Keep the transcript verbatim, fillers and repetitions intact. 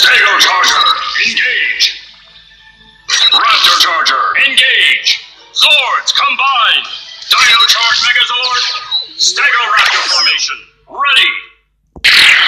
Stego Charger, engage! Raptor Charger, engage! Zords, combine! Dino Charge Megazord! Stego Raptor formation, ready!